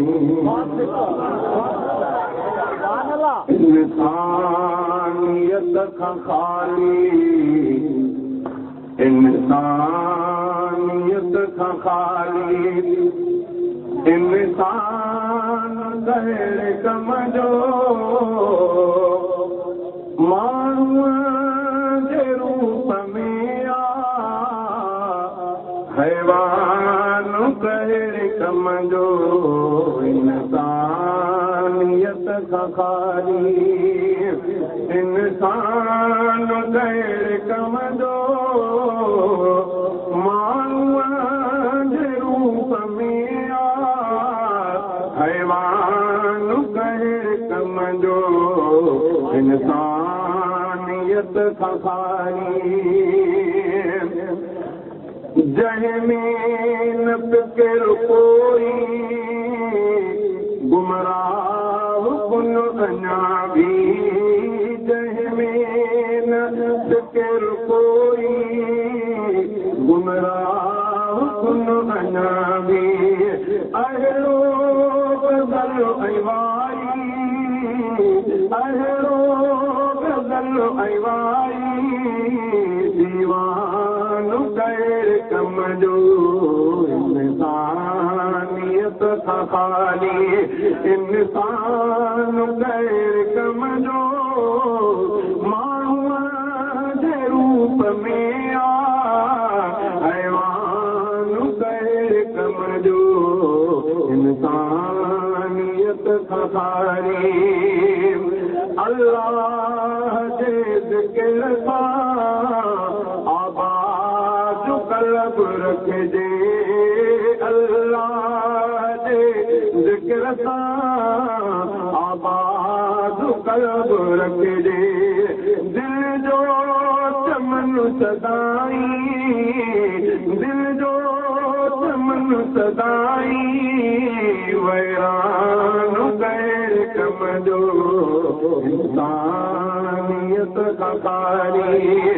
इंसानियत खां खाली इंसानियत खां खाली इंसान कहिड़े कम जो माण्हूअ जे रूप में आ हैवान कहिड़े कम जो इंसानियत खां खाली इंसान कहिड़े कम जो माण्हूअ जे रूप में आ हैवान कहिड़े कम जो इंसानियत खां खाली जंहिंमें न फिकिर कोई गुमराह कुन अञा बि जंहिंमें न फिकिर कोई गुमराह कुन अञा बि अहिड़ो गज़ल ऐं वारी अहिड़ो गज़ल ऐं वारी दीवान कहिड़े कम जो इंसानियत खां खाली इंसान कहिड़े कम जो माण्हूअ जे रूप में आ हैवान कहिड़े कम जो इंसानियत खां खाली अल्लाह जे ज़िक्र सां आबाद क़ल्ब रखिजे अल्लाह जे ज़िक्र सां आबाद क़ल्ब रखिजे दिल जो चमन सदाई दिल जो चमन सदाई वैरान कहिड़े कम जो इंसानियत खां खाली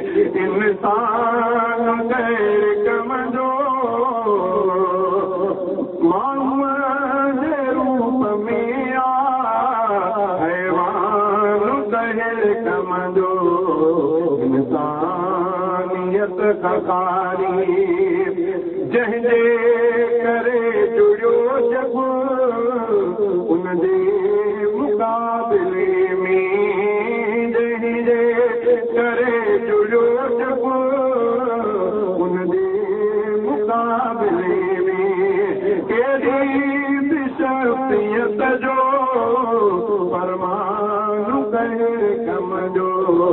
इंसान कहिड़े कम जो माण्हूअ जे रूप में आ हैवान कहिड़े कम जो इंसानियत खां खाली जंहिंजे करे जुड़ियो जग उनजे मुक़ाबिले में जंहिंजे करे जुड़ियो जग उनजे मुक़ाबिले में कहिड़ी बि शख़्सियत जो फरमान कहिड़े कम जो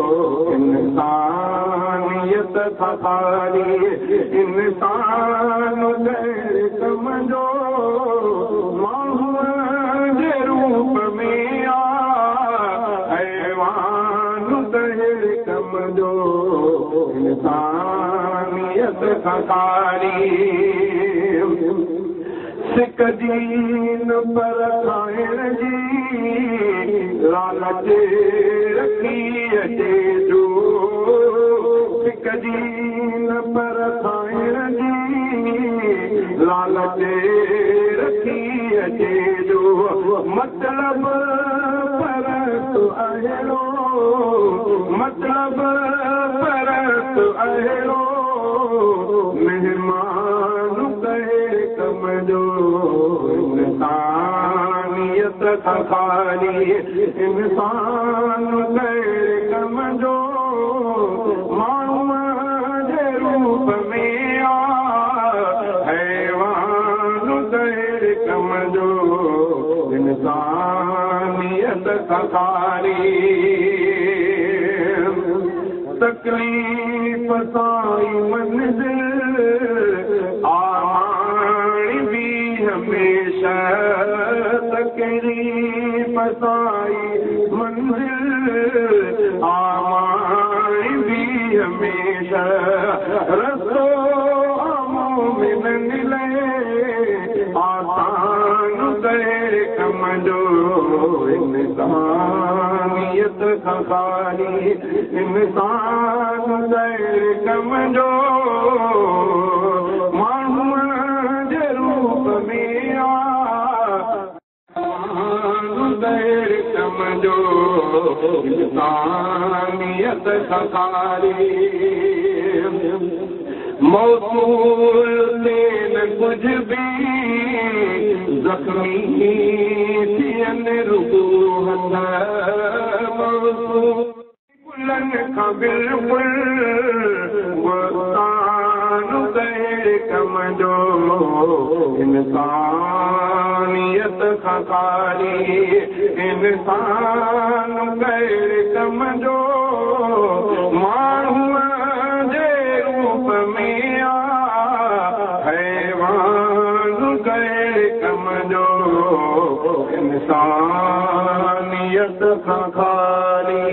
इंसानियत खां खाली इंसान कहिड़े कम जो माण्हूअ जे रूप में आ हैवान कहिड़े कम जो इंसानियत खां खाली सिक दीन पर खाइण जी लालच रखी अचे जो सिक दीन पर खाइण जी लालच रखी अचे जो मतलब परत अहिड़ो मतलब परत अहिड़ो महिमान कहिड़े कम जो इंसानियत खां खाली इंसान कहिड़े कम जो माण्हूअ जे रूप में आ हैवान कहिड़े कम जो इंसानियत खां खाली तकलीफ़ सां मंज़िल आमाणी बि हमेशा तकलीफ़ सां मंज़िल आमाणी बि हमेशा रस्तो मोमिनन लाइ आसान कहिड़े कम जो इंसानियत खां खाली इंसान कहिड़े कम जो माण्हूअ जे रूप में आ इंसानियत खाली मौसूल से न कुछ भी जख्मी थियनि रूह मौसूलन खां बिल्कुलु वतान गैर कम जो इंसानियत खां खाली इंसान गैर कम जो माण्हूअ जे रूप में हैवान गैर कम जो इंसानियत खां खाली